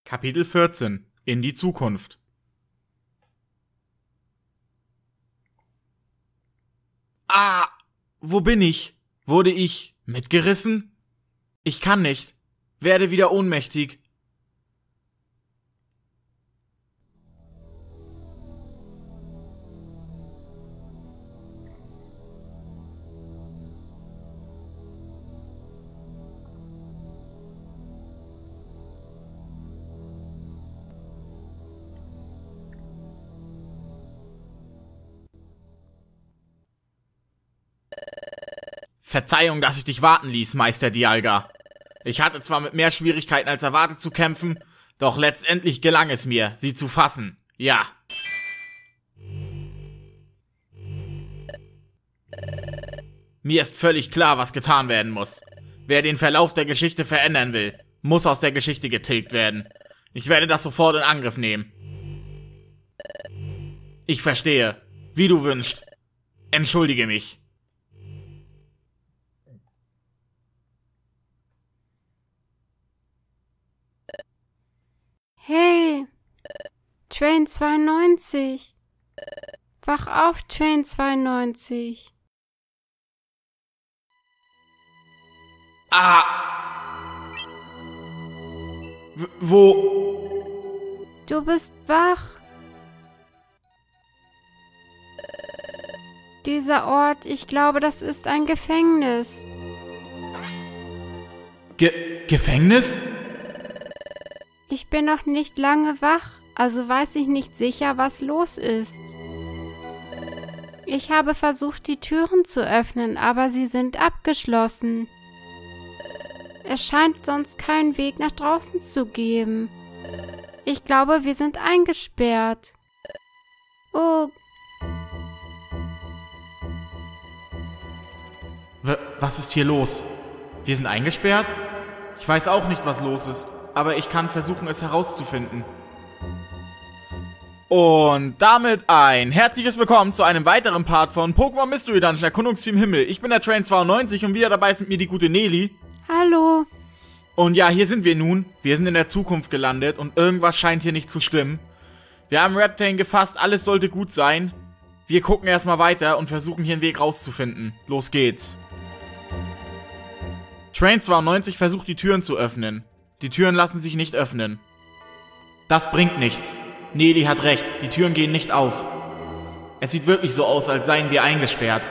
Kapitel 14 – In die Zukunft. Ah! Wo bin ich? Wurde ich mitgerissen? Ich kann nicht. Werde wieder ohnmächtig. Verzeihung, dass ich dich warten ließ, Meister Dialga. Ich hatte zwar mit mehr Schwierigkeiten als erwartet zu kämpfen, doch letztendlich gelang es mir, sie zu fassen. Ja. Mir ist völlig klar, was getan werden muss. Wer den Verlauf der Geschichte verändern will, muss aus der Geschichte getilgt werden. Ich werde das sofort in Angriff nehmen. Ich verstehe, wie du wünschst. Entschuldige mich. Hey, Train 92. Wach auf, Train 92. Ah! Wo? Du bist wach. Dieser Ort, ich glaube, das ist ein Gefängnis. Gefängnis? Ich bin noch nicht lange wach, also weiß ich nicht sicher, was los ist. Ich habe versucht, die Türen zu öffnen, aber sie sind abgeschlossen. Es scheint sonst keinen Weg nach draußen zu geben. Ich glaube, wir sind eingesperrt. Oh. Was ist hier los? Wir sind eingesperrt? Ich weiß auch nicht, was los ist, aber ich kann versuchen, es herauszufinden. Und damit ein herzliches Willkommen zu einem weiteren Part von Pokémon Mystery Dungeon, Erkundungsteam Himmel. Ich bin der Train 92 und wieder dabei ist mit mir die gute Nelly. Hallo. Und ja, hier sind wir nun. Wir sind in der Zukunft gelandet und irgendwas scheint hier nicht zu stimmen. Wir haben Reptane gefasst, alles sollte gut sein. Wir gucken erstmal weiter und versuchen hier einen Weg rauszufinden. Los geht's. Train 92 versucht die Türen zu öffnen. Die Türen lassen sich nicht öffnen. Das bringt nichts. Nelly hat recht, die Türen gehen nicht auf. Es sieht wirklich so aus, als seien wir eingesperrt.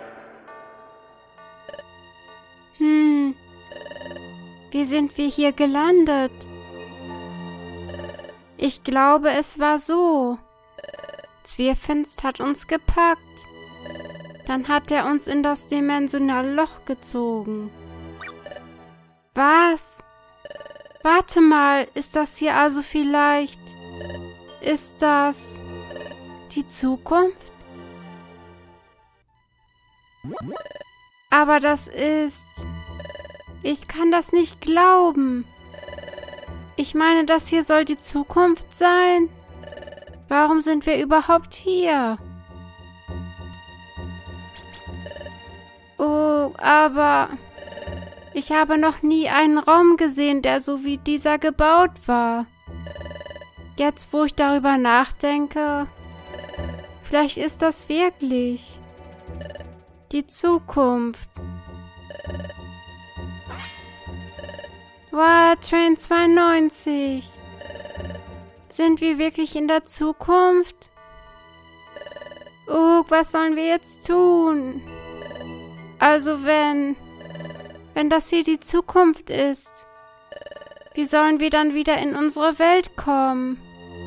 Wie sind wir hier gelandet? Ich glaube, es war so. Zwirfinst hat uns gepackt. Dann hat er uns in das dimensionale Loch gezogen. Was? Warte mal, ist das hier also vielleicht... Ist das... die Zukunft? Aber das ist... Ich kann das nicht glauben. Ich meine, das hier soll die Zukunft sein. Warum sind wir überhaupt hier? Oh, aber... Ich habe noch nie einen Raum gesehen, der so wie dieser gebaut war. Jetzt, wo ich darüber nachdenke, vielleicht ist das wirklich die Zukunft. Wow, Train 92. Sind wir wirklich in der Zukunft? Oh, was sollen wir jetzt tun? Also wenn das hier die Zukunft ist, wie sollen wir dann wieder in unsere Welt kommen?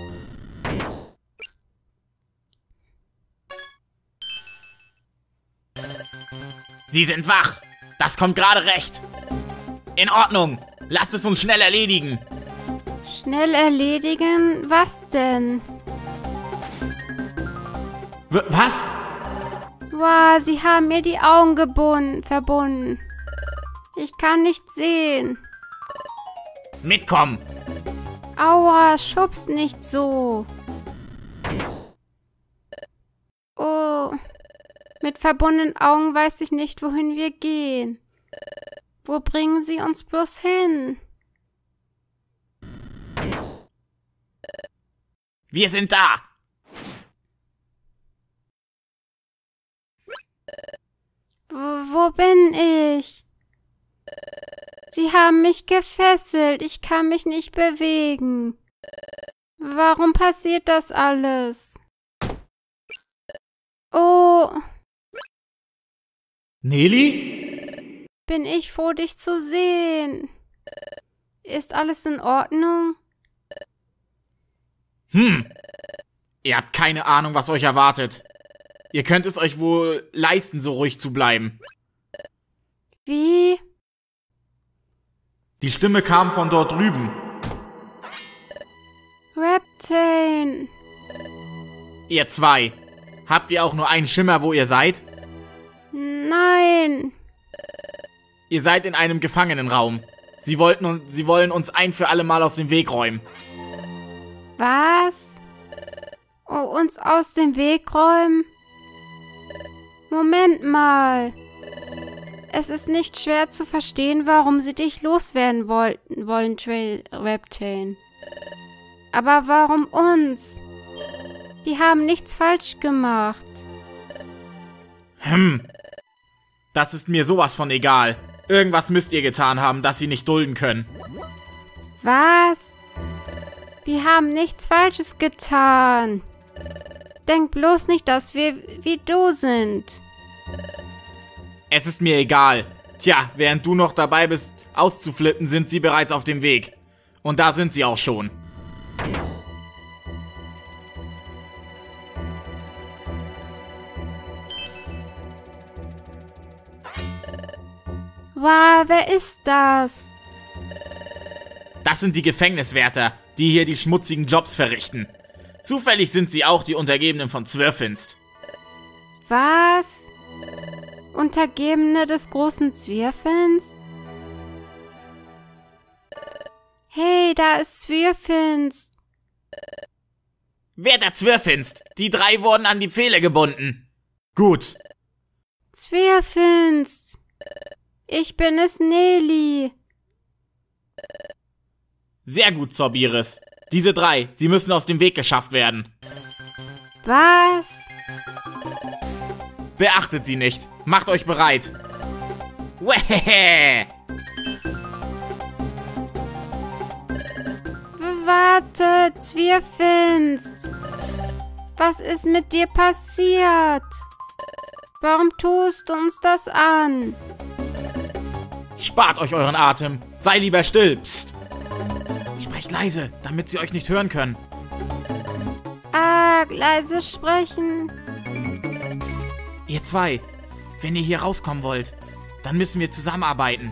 Sie sind wach. Das kommt gerade recht. In Ordnung. Lasst es uns schnell erledigen. Schnell erledigen? Was denn? Was? Wow, sie haben mir die Augen verbunden. Ich kann nichts sehen. Mitkommen. Aua, schubst nicht so. Oh, mit verbundenen Augen weiß ich nicht, wohin wir gehen. Wo bringen sie uns bloß hin? Wir sind da! Wo bin ich? Sie haben mich gefesselt. Ich kann mich nicht bewegen. Warum passiert das alles? Oh, Nelly? bin ich froh, dich zu sehen. Ist alles in Ordnung? Ihr habt keine Ahnung, was euch erwartet. Ihr könnt es euch wohl leisten, so ruhig zu bleiben. Wie? Die Stimme kam von dort drüben. Reptane. Ihr zwei. Habt ihr auch nur einen Schimmer, wo ihr seid? Nein. Ihr seid in einem Gefangenenraum. Sie wollen uns ein für alle Mal aus dem Weg räumen. Was? Oh, uns aus dem Weg räumen? Moment mal. Es ist nicht schwer zu verstehen, warum sie dich loswerden wollen, Reptane. Aber warum uns? Wir haben nichts falsch gemacht. Das ist mir sowas von egal. Irgendwas müsst ihr getan haben, das sie nicht dulden können. Was? Wir haben nichts Falsches getan. Denk bloß nicht, dass wir wie du sind. Es ist mir egal. Tja, während du noch dabei bist, auszuflippen, sind sie bereits auf dem Weg. Und da sind sie auch schon. Wow, wer ist das? Das sind die Gefängniswärter, die hier die schmutzigen Jobs verrichten. Zufällig sind sie auch die Untergebenen von Zwirfinst. Was? Untergebene des großen Zwirfinst? Hey, da ist Zwirfinst. Wärter Zwirfinst, die drei wurden an die Pfähle gebunden. Gut. Zwirfinst. Ich bin es, Nelly. Sehr gut, Zorbiris. Diese drei, sie müssen aus dem Weg geschafft werden. Was? Beachtet sie nicht. Macht euch bereit. Wehehe! Warte, Zwirfinst. Was ist mit dir passiert? Warum tust du uns das an? Spart euch euren Atem. Sei lieber still. Psst. Sprecht leise, damit sie euch nicht hören können. Leise sprechen. Ihr zwei, wenn ihr hier rauskommen wollt, dann müssen wir zusammenarbeiten.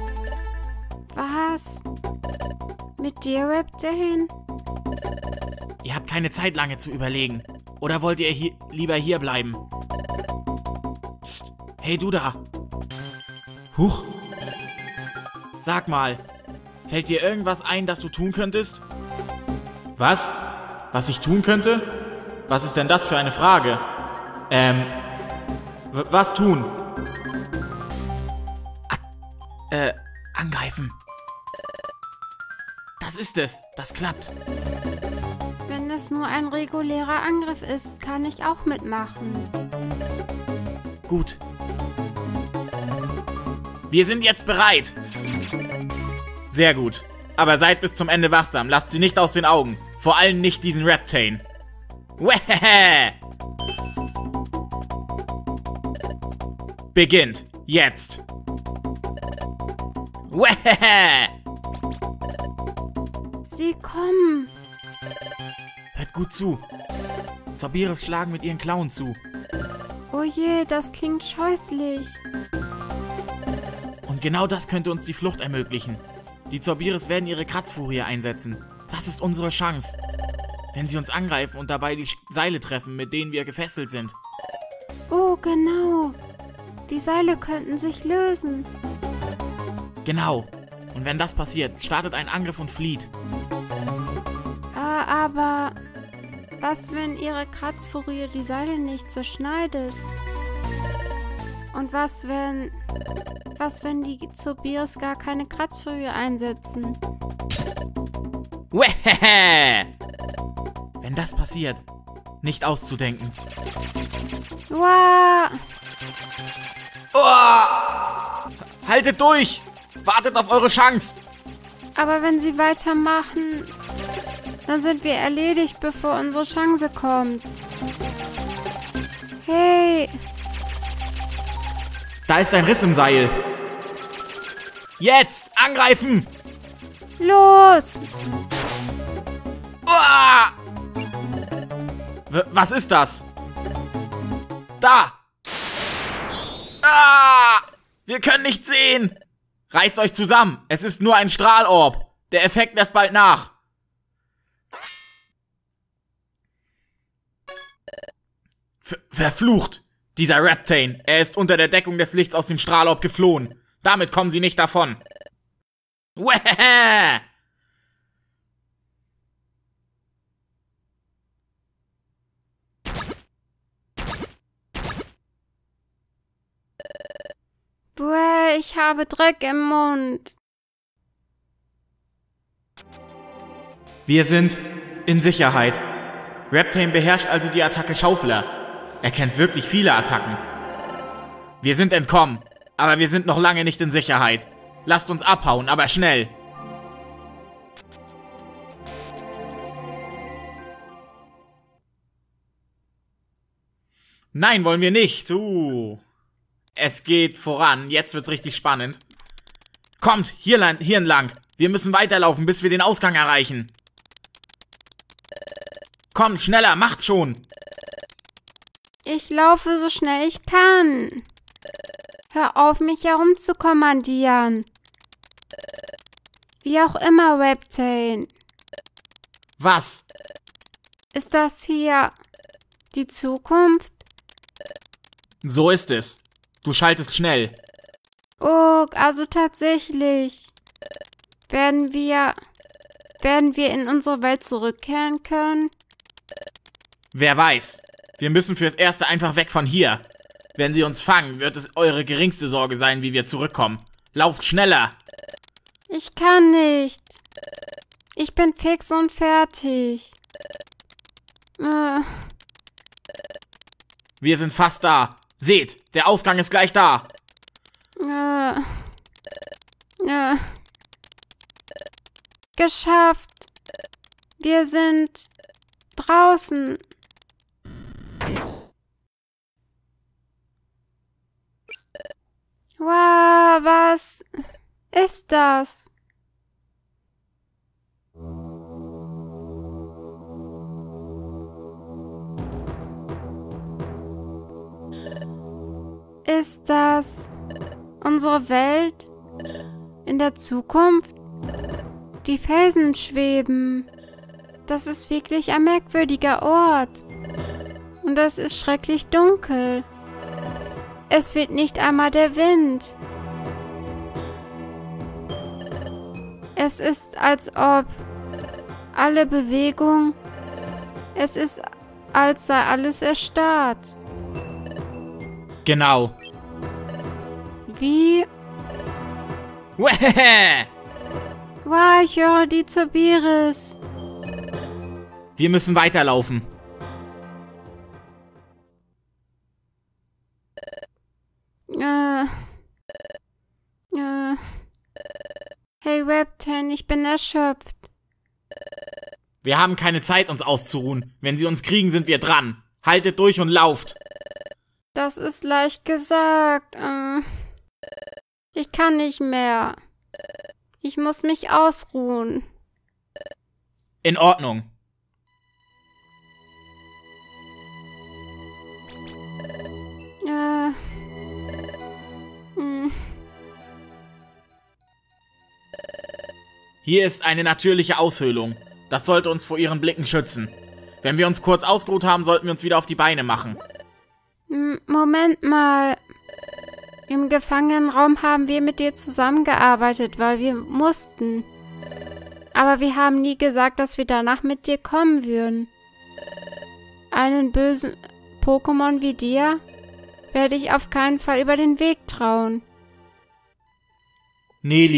Was? Mit dir, Reptane? Ihr habt keine Zeit lange zu überlegen. Oder wollt ihr lieber hier bleiben? Psst. Hey, du da. Huch. Sag mal, fällt dir irgendwas ein, das du tun könntest? Was? Was ich tun könnte? Was ist denn das für eine Frage? Was tun? Angreifen. Das ist es. Das klappt. Wenn es nur ein regulärer Angriff ist, kann ich auch mitmachen. Gut. Wir sind jetzt bereit. Sehr gut. Aber seid bis zum Ende wachsam. Lasst sie nicht aus den Augen. Vor allem nicht diesen Reptane. Wehehe! Beginnt. Jetzt. Wehehe! Sie kommen. Hört gut zu. Zorbiris schlagen mit ihren Klauen zu. Oh je, das klingt scheußlich. Und genau das könnte uns die Flucht ermöglichen. Die Zorbiris werden ihre Kratzfurie einsetzen. Das ist unsere Chance. Wenn sie uns angreifen und dabei die Seile treffen, mit denen wir gefesselt sind. Oh, genau. Die Seile könnten sich lösen. Genau. Und wenn das passiert, startet ein Angriff und flieht. Aber was, wenn ihre Kratzfurie die Seile nicht zerschneidet? Und was, wenn die Zorbiris gar keine Kratzfurie einsetzen? Wehehe! Wenn Wenn das passiert, nicht auszudenken. Wow. Oh! Haltet durch! Wartet auf eure Chance! Aber wenn sie weitermachen, dann sind wir erledigt, bevor unsere Chance kommt. Hey! Da ist ein Riss im Seil. Jetzt! Angreifen! Los! Uah! Was ist das? Da! Ah! Wir können nichts sehen! Reißt euch zusammen! Es ist nur ein Strahlorb! Der Effekt lässt bald nach! Verflucht! Dieser Reptane! Er ist unter der Deckung des Lichts aus dem Strahlorb geflohen! Damit kommen sie nicht davon! Wähä! Buh, ich habe Dreck im Mund. Wir sind in Sicherheit. Reptane beherrscht also die Attacke Schaufler. Er kennt wirklich viele Attacken. Wir sind entkommen, aber wir sind noch lange nicht in Sicherheit. Lasst uns abhauen, aber schnell. Nein, wollen wir nicht. Es geht voran. Jetzt wird's richtig spannend. Kommt, hier entlang. Wir müssen weiterlaufen, bis wir den Ausgang erreichen. Kommt, schneller, macht schon. Ich laufe so schnell ich kann. Hör auf, mich herumzukommandieren. Wie auch immer, Reptane. Was? Ist das hier die Zukunft? So ist es. Du schaltest schnell. Oh, also tatsächlich. Werden wir in unsere Welt zurückkehren können? Wer weiß. Wir müssen fürs Erste einfach weg von hier. Wenn sie uns fangen, wird es eure geringste Sorge sein, wie wir zurückkommen. Lauft schneller. Ich kann nicht. Ich bin fix und fertig. Wir sind fast da. Seht, der Ausgang ist gleich da. Geschafft. Wir sind draußen. Wow, was ist das? Ist das unsere Welt in der Zukunft? Die Felsen schweben. Das ist wirklich ein merkwürdiger Ort. Und es ist schrecklich dunkel. Es weht nicht einmal der Wind. Es ist, als ob alle Bewegung, es ist, als sei alles erstarrt. Genau. Wie? Wähä! Wow, ich höre die Zobiris. Wir müssen weiterlaufen. Hey Reptane, ich bin erschöpft. Wir haben keine Zeit, uns auszuruhen. Wenn sie uns kriegen, sind wir dran. Haltet durch und lauft. Das ist leicht gesagt. Ich kann nicht mehr. Ich muss mich ausruhen. In Ordnung. Hier ist eine natürliche Aushöhlung. Das sollte uns vor ihren Blicken schützen. Wenn wir uns kurz ausgeruht haben, sollten wir uns wieder auf die Beine machen. Moment mal. Im Gefangenenraum haben wir mit dir zusammengearbeitet, weil wir mussten. Aber wir haben nie gesagt, dass wir danach mit dir kommen würden. Einen bösen Pokémon wie dir werde ich auf keinen Fall über den Weg trauen.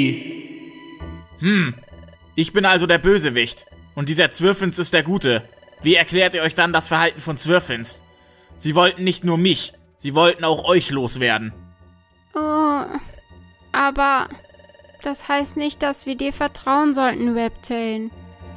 Nelly. Ich bin also der Bösewicht. Und dieser Zwirfins ist der Gute. Wie erklärt ihr euch dann das Verhalten von Zwirfins? Sie wollten nicht nur mich, sie wollten auch euch loswerden. Oh, aber das heißt nicht, dass wir dir vertrauen sollten, Reptane.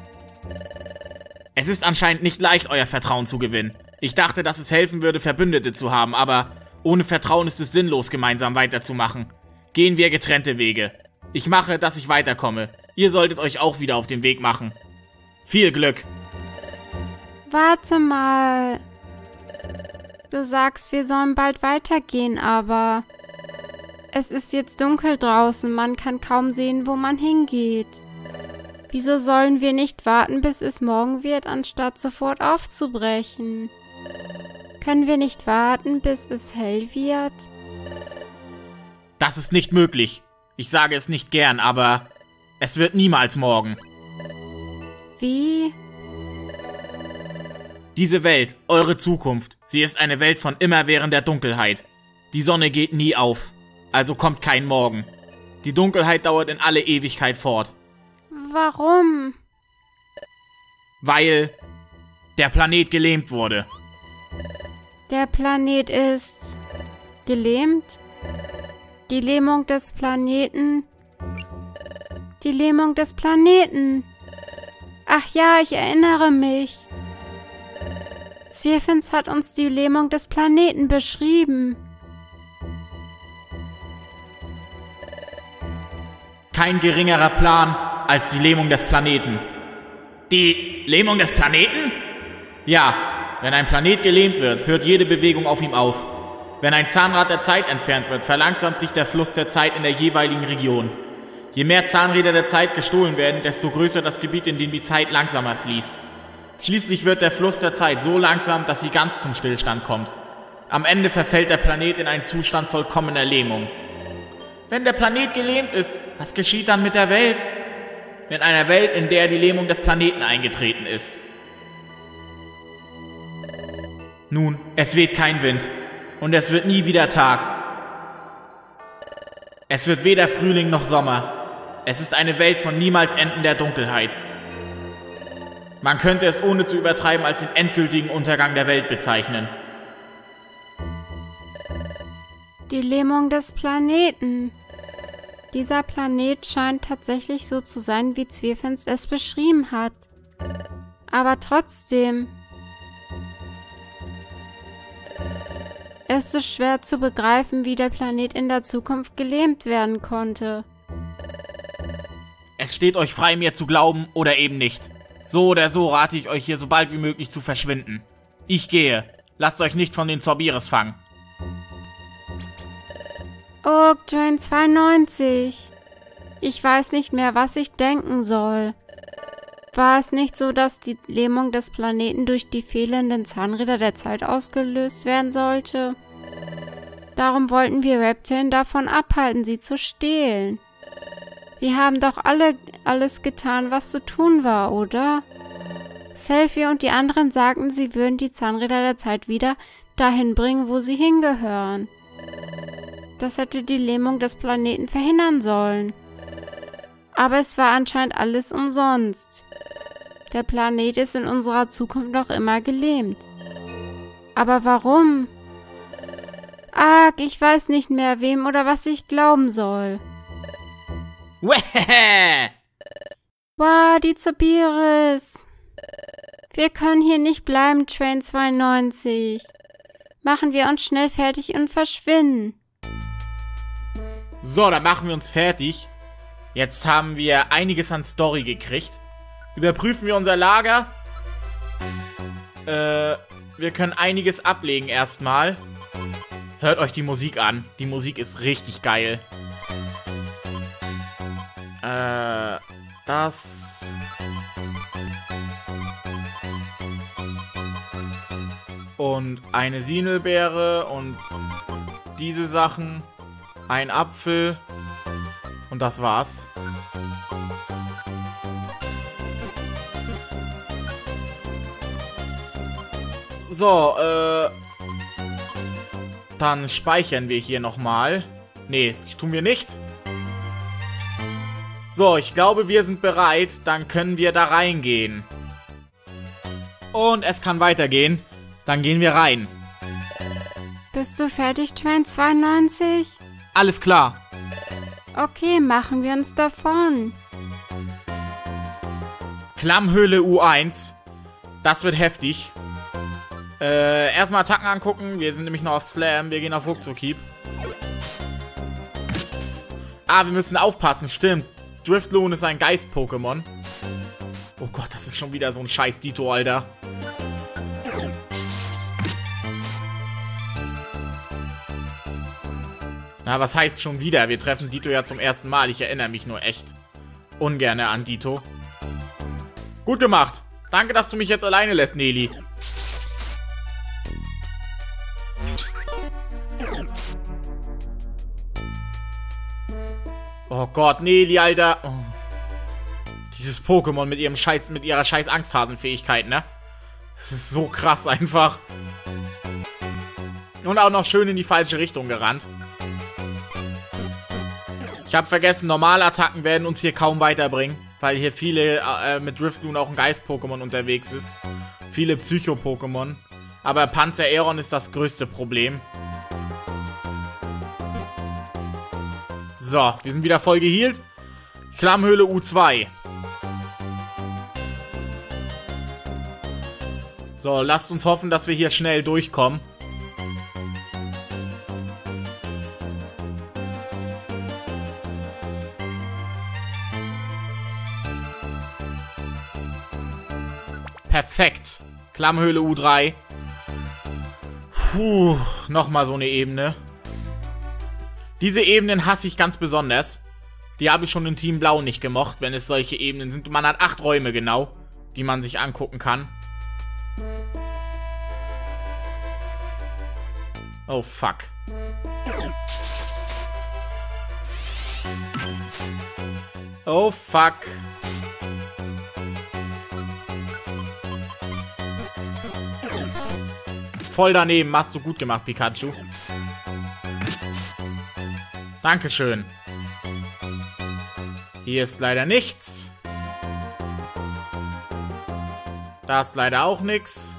Es ist anscheinend nicht leicht, euer Vertrauen zu gewinnen. Ich dachte, dass es helfen würde, Verbündete zu haben, aber ohne Vertrauen ist es sinnlos, gemeinsam weiterzumachen. Gehen wir getrennte Wege. Ich mache, dass ich weiterkomme. Ihr solltet euch auch wieder auf den Weg machen. Viel Glück! Warte mal. Du sagst, wir sollen bald weitergehen, aber es ist jetzt dunkel draußen, man kann kaum sehen, wo man hingeht. Wieso sollen wir nicht warten, bis es morgen wird, anstatt sofort aufzubrechen? Können wir nicht warten, bis es hell wird? Das ist nicht möglich. Ich sage es nicht gern, aber es wird niemals morgen. Wie? Diese Welt, eure Zukunft, sie ist eine Welt von immerwährender Dunkelheit. Die Sonne geht nie auf, also kommt kein Morgen. Die Dunkelheit dauert in alle Ewigkeit fort. Warum? Weil der Planet gelähmt wurde. Der Planet ist gelähmt? Die Lähmung des Planeten? Die Lähmung des Planeten! Ach ja, ich erinnere mich. Zwirfins hat uns die Lähmung des Planeten beschrieben. Kein geringerer Plan als die Lähmung des Planeten. Die Lähmung des Planeten? Ja, wenn ein Planet gelähmt wird, hört jede Bewegung auf ihm auf. Wenn ein Zahnrad der Zeit entfernt wird, verlangsamt sich der Fluss der Zeit in der jeweiligen Region. Je mehr Zahnräder der Zeit gestohlen werden, desto größer das Gebiet, in dem die Zeit langsamer fließt. Schließlich wird der Fluss der Zeit so langsam, dass sie ganz zum Stillstand kommt. Am Ende verfällt der Planet in einen Zustand vollkommener Lähmung. Wenn der Planet gelähmt ist, was geschieht dann mit der Welt? In einer Welt, in der die Lähmung des Planeten eingetreten ist. Nun, es weht kein Wind. Und es wird nie wieder Tag. Es wird weder Frühling noch Sommer. Es ist eine Welt von niemals endender Dunkelheit. Man könnte es ohne zu übertreiben als den endgültigen Untergang der Welt bezeichnen. Die Lähmung des Planeten. Dieser Planet scheint tatsächlich so zu sein, wie Zwirfins es beschrieben hat. Aber trotzdem ist es schwer zu begreifen, wie der Planet in der Zukunft gelähmt werden konnte. Es steht euch frei, mir zu glauben oder eben nicht. So oder so rate ich euch hier so bald wie möglich zu verschwinden. Ich gehe. Lasst euch nicht von den Zorbiris fangen. Oak Train 92. Ich weiß nicht mehr, was ich denken soll. War es nicht so, dass die Lähmung des Planeten durch die fehlenden Zahnräder der Zeit ausgelöst werden sollte? Darum wollten wir Reptane davon abhalten, sie zu stehlen. Wir haben doch alles getan, was zu tun war, oder? Selfie und die anderen sagten, sie würden die Zahnräder der Zeit wieder dahin bringen, wo sie hingehören. Das hätte die Lähmung des Planeten verhindern sollen. Aber es war anscheinend alles umsonst. Der Planet ist in unserer Zukunft noch immer gelähmt. Aber warum? Arg, ich weiß nicht mehr, wem oder was ich glauben soll. Wähähä! Wow, die Zorbiris. Wir können hier nicht bleiben, Train 92. Machen wir uns schnell fertig und verschwinden. So, dann machen wir uns fertig. Jetzt haben wir einiges an Story gekriegt. Überprüfen wir unser Lager. Wir können einiges ablegen erstmal. Hört euch die Musik an. Die Musik ist richtig geil. Das... Und eine Sinelbeere und diese Sachen. Ein Apfel. Und das war's. So, dann speichern wir hier nochmal. Nee, tun wir nicht. So, ich glaube, wir sind bereit. Dann können wir da reingehen. Und es kann weitergehen. Dann gehen wir rein. Bist du fertig, Train 92? Alles klar. Okay, machen wir uns davon. Klammhöhle U1. Das wird heftig. Erstmal Attacken angucken. Wir sind nämlich noch auf Slam. Wir gehen auf Ruckzuck-Hieb. Ah, wir müssen aufpassen. Stimmt. Drifloon ist ein Geist-Pokémon. Oh Gott, das ist schon wieder so ein scheiß Dito, Alter. Na, was heißt schon wieder? Wir treffen Dito ja zum ersten Mal. Ich erinnere mich nur echt ungerne an Dito. Gut gemacht. Danke, dass du mich jetzt alleine lässt, Nelly. Oh Gott, Nelly, Alter. Oh. Dieses Pokémon mit ihrer scheiß Angsthasenfähigkeit, ne? Das ist so krass einfach. Und auch noch schön in die falsche Richtung gerannt. Ich habe vergessen, Normalattacken werden uns hier kaum weiterbringen. Weil hier viele mit Drifloon auch ein Geist-Pokémon unterwegs ist. Viele Psycho-Pokémon. Aber Panzer-Aeron ist das größte Problem. So, wir sind wieder voll geheilt. Klammhöhle U2. So, lasst uns hoffen, dass wir hier schnell durchkommen. Perfekt. Klammhöhle U3. Puh, nochmal so eine Ebene. Diese Ebenen hasse ich ganz besonders. Die habe ich schon in Team Blau nicht gemocht, wenn es solche Ebenen sind. Man hat 8 Räume genau, die man sich angucken kann. Oh, fuck. Oh, fuck. Voll daneben. Hast du gut gemacht, Pikachu. Dankeschön. Hier ist leider nichts. Da ist leider auch nichts.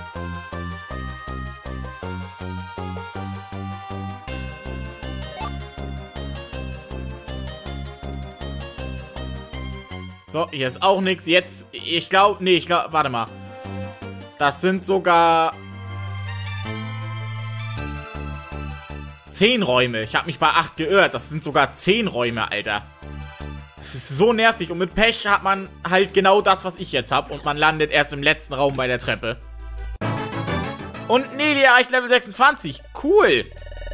So, hier ist auch nichts. Jetzt, ich glaube, warte mal. Das sind sogar 10 Räume. Ich habe mich bei 8 geirrt. Das sind sogar 10 Räume, Alter. Das ist so nervig. Und mit Pech hat man halt genau das, was ich jetzt habe. Und man landet erst im letzten Raum bei der Treppe. Und Nelly erreicht Level 26. Cool.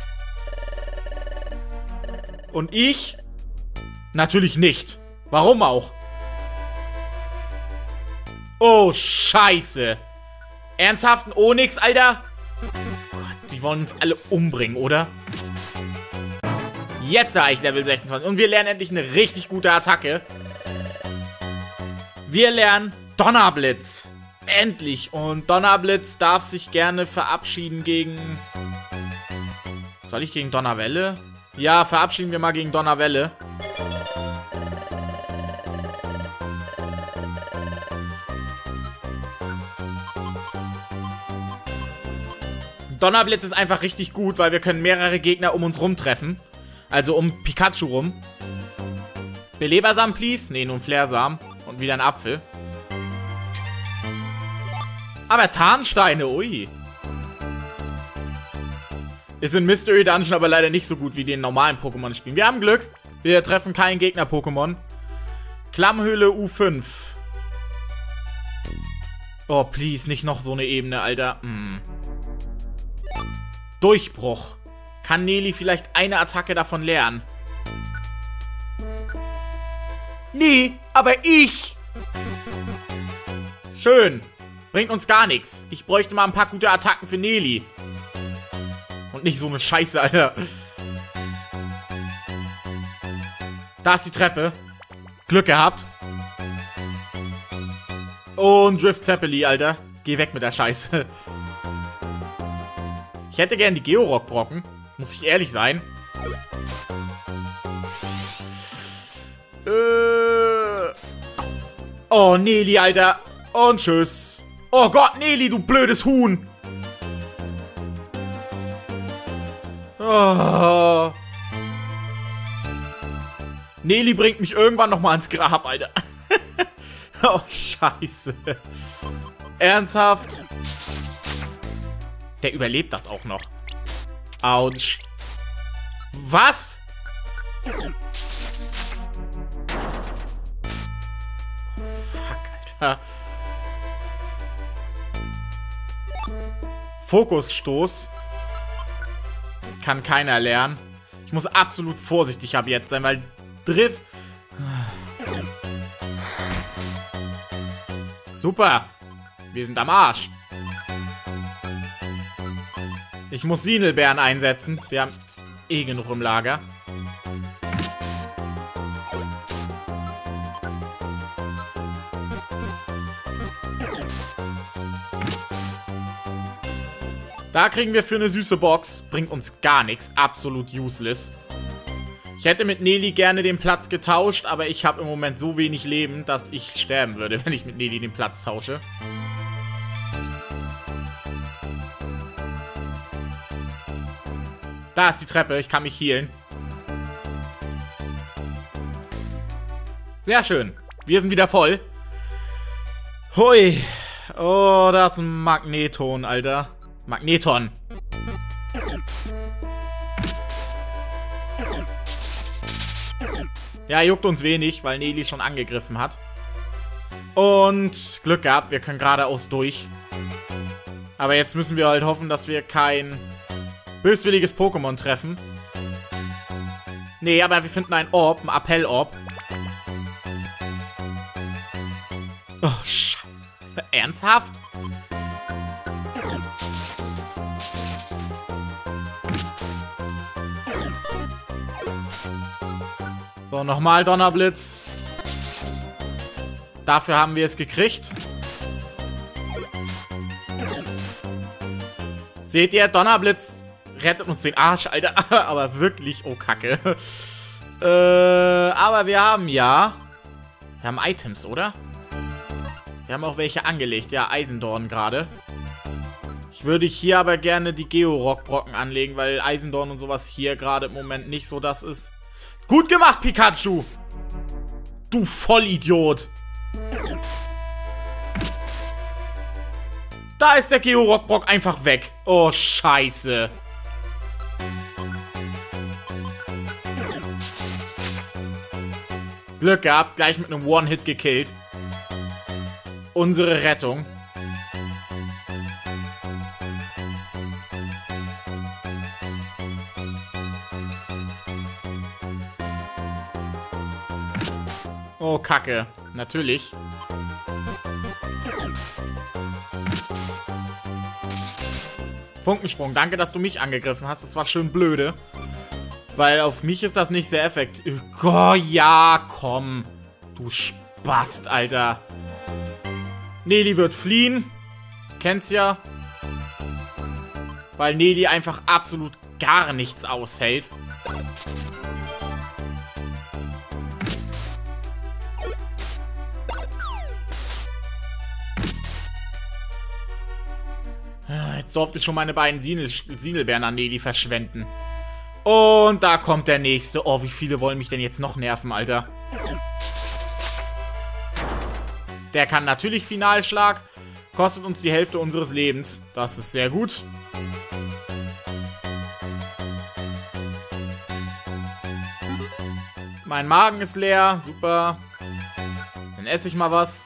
Und ich? Natürlich nicht. Warum auch? Oh, scheiße. Ernsthaft ein Onyx, Alter? Gott, die wollen uns alle umbringen, oder? Jetzt erreiche ich Level 26. Und wir lernen endlich eine richtig gute Attacke. Wir lernen Donnerblitz. Endlich. Und Donnerblitz darf sich gerne verabschieden gegen... Soll ich gegen Donnerwelle? Ja, verabschieden wir mal gegen Donnerwelle. Donnerblitz ist einfach richtig gut, weil wir können mehrere Gegner um uns rum treffen. Also um Pikachu rum. Belebersamen, please. Ne, nur ein Flairsamen. Und wieder ein Apfel. Aber Tarnsteine, ui. Ist in Mystery Dungeon aber leider nicht so gut wie den normalen Pokémon spielen. Wir haben Glück. Wir treffen keinen Gegner-Pokémon. Klammhöhle U5. Oh, please, nicht noch so eine Ebene, Alter. Durchbruch. Kann Nelly vielleicht eine Attacke davon lernen? Nee, aber ich. Schön. Bringt uns gar nichts. Ich bräuchte mal ein paar gute Attacken für Nelly. Und nicht so eine Scheiße, Alter. Da ist die Treppe. Glück gehabt. Und Drift Zeppeli, Alter. Geh weg mit der Scheiße. Ich hätte gern die Georock-Brocken. Muss ich ehrlich sein. Oh, Nelly, Alter. Und tschüss. Oh Gott, Nelly, du blödes Huhn. Oh. Nelly bringt mich irgendwann nochmal ins Grab, Alter. Oh, scheiße. Ernsthaft? Der überlebt das auch noch. Autsch. Was? Oh, fuck, Alter. Fokusstoß. Kann keiner lernen. Ich muss absolut vorsichtig ab jetzt sein, weil Drift... Super. Wir sind am Arsch. Ich muss Sinelbeeren einsetzen. Wir haben eh genug im Lager. Da kriegen wir für eine süße Box. Bringt uns gar nichts. Absolut useless. Ich hätte mit Nelly gerne den Platz getauscht, aber ich habe im Moment so wenig Leben, dass ich sterben würde, wenn ich mit Nelly den Platz tausche. Da ist die Treppe, ich kann mich healen. Sehr schön. Wir sind wieder voll. Hui. Oh, das ist ein Magneton, Alter. Magneton. Ja, juckt uns wenig, weil Nelly schon angegriffen hat. Und Glück gehabt, wir können geradeaus durch. Aber jetzt müssen wir halt hoffen, dass wir kein böswilliges Pokémon treffen. Nee, aber wir finden ein Orb, ein Appell-Orb. Oh, scheiße. Ernsthaft? So, nochmal Donnerblitz. Dafür haben wir es gekriegt. Seht ihr, Donnerblitz rettet uns den Arsch, Alter. Aber wirklich, oh Kacke. Aber wir haben ja... Wir haben Items, oder? Wir haben auch welche angelegt. Ja, Eisendorn gerade. Ich würde hier aber gerne die Georock-Brocken anlegen, weil Eisendorn und sowas hier gerade im Moment nicht so das ist. Gut gemacht, Pikachu! Du Vollidiot! Da ist der Georock-Brock einfach weg. Oh, scheiße. Glück gehabt, gleich mit einem One-Hit gekillt. Unsere Rettung. Oh, Kacke. Natürlich. Funkensprung. Danke, dass du mich angegriffen hast. Das war schön blöde. Weil auf mich ist das nicht sehr effektiv. Oh, ja, komm. Du Spast, Alter. Nelly wird fliehen. Kennt's ja. Weil Nelly einfach absolut gar nichts aushält. Jetzt durfte ich schon meine beiden Sinelbeeren an Nelly verschwenden. Und da kommt der nächste. Oh, wie viele wollen mich denn jetzt noch nerven, Alter? Der kann natürlich Finalschlag. Kostet uns die Hälfte unseres Lebens. Das ist sehr gut. Mein Magen ist leer. Super. Dann esse ich mal was.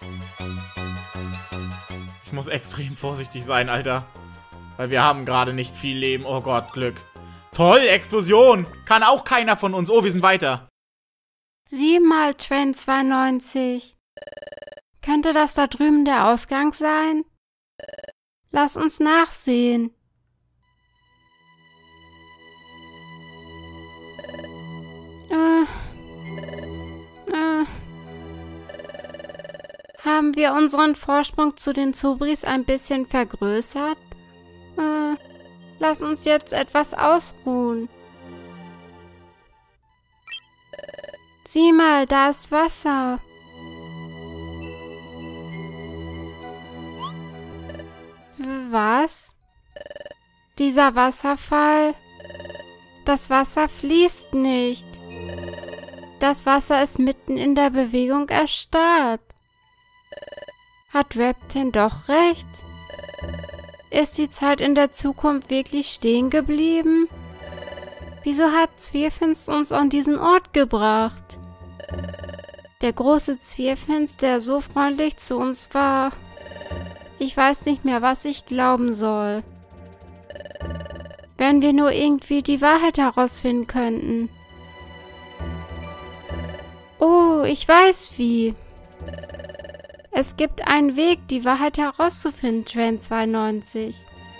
Ich muss extrem vorsichtig sein, Alter. Weil wir haben gerade nicht viel Leben. Oh Gott, Glück. Toll, Explosion. Kann auch keiner von uns. Oh, wir sind weiter. Sieh mal, Train 92. Könnte das da drüben der Ausgang sein? Lass uns nachsehen. Haben wir unseren Vorsprung zu den Zubris ein bisschen vergrößert? Lass uns jetzt etwas ausruhen. Sieh mal, da ist Wasser. was? Dieser Wasserfall? Das Wasser fließt nicht. Das Wasser ist mitten in der Bewegung erstarrt. Hat Reptan doch recht? Ist die Zeit in der Zukunft wirklich stehen geblieben? Wieso hat Zwirfins uns an diesen Ort gebracht? Der große Zwirfins, der so freundlich zu uns war. Ich weiß nicht mehr, was ich glauben soll. Wenn wir nur irgendwie die Wahrheit herausfinden könnten. Oh, ich weiß wie. Es gibt einen Weg, die Wahrheit herauszufinden, Train 92.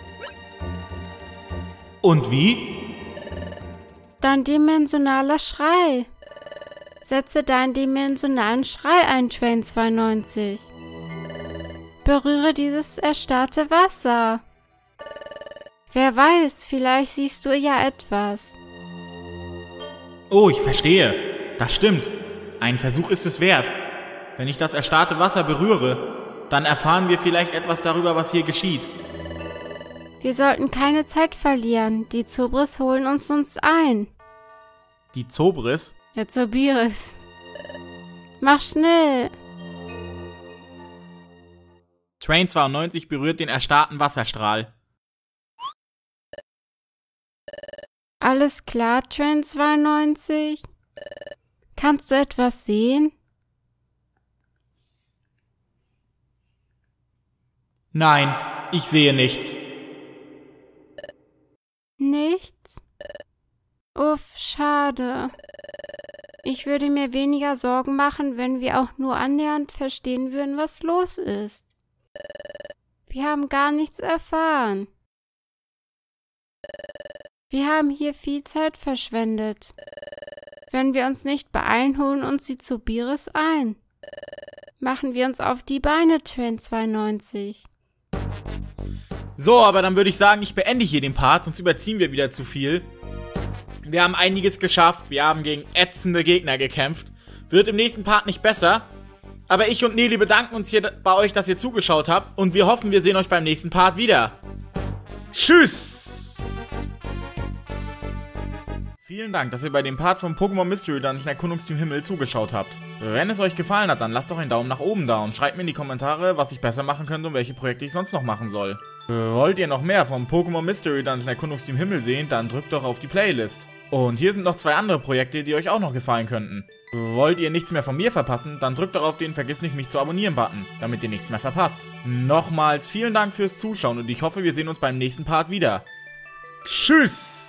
Und wie? Dein dimensionaler Schrei. Setze deinen dimensionalen Schrei ein, Train 92. Berühre dieses erstarrte Wasser. Wer weiß, vielleicht siehst du ja etwas. Oh, ich verstehe. Das stimmt. Ein Versuch ist es wert. Wenn ich das erstarrte Wasser berühre, dann erfahren wir vielleicht etwas darüber, was hier geschieht. Wir sollten keine Zeit verlieren. Die Zobris holen uns ein. Die Zobris? Der Zobiris. Mach schnell. Train 92 berührt den erstarrten Wasserstrahl. Alles klar, Train 92? Kannst du etwas sehen? Nein, ich sehe nichts. Nichts? Uff, schade. Ich würde mir weniger Sorgen machen, wenn wir auch nur annähernd verstehen würden, was los ist. Wir haben gar nichts erfahren. Wir haben hier viel Zeit verschwendet. Wenn wir uns nicht beeilen, holen uns die Zobiris ein. Machen wir uns auf die Beine, Train 92. So, aber dann würde ich sagen, ich beende hier den Part, sonst überziehen wir wieder zu viel. Wir haben einiges geschafft, wir haben gegen ätzende Gegner gekämpft. Wird im nächsten Part nicht besser. Aber ich und Neli bedanken uns hier bei euch, dass ihr zugeschaut habt. Und wir hoffen, wir sehen euch beim nächsten Part wieder. Tschüss! Vielen Dank, dass ihr bei dem Part vom Pokémon Mystery Dungeon Erkundungsteam Himmel zugeschaut habt. Wenn es euch gefallen hat, dann lasst doch einen Daumen nach oben da und schreibt mir in die Kommentare, was ich besser machen könnte und welche Projekte ich sonst noch machen soll. Wollt ihr noch mehr vom Pokémon Mystery Dungeon Erkundungsteam Himmel sehen, dann drückt doch auf die Playlist. Und hier sind noch 2 andere Projekte, die euch auch noch gefallen könnten. Wollt ihr nichts mehr von mir verpassen, dann drückt doch auf den Vergiss nicht mich zu abonnieren-Button, damit ihr nichts mehr verpasst. Nochmals vielen Dank fürs Zuschauen und ich hoffe, wir sehen uns beim nächsten Part wieder. Tschüss!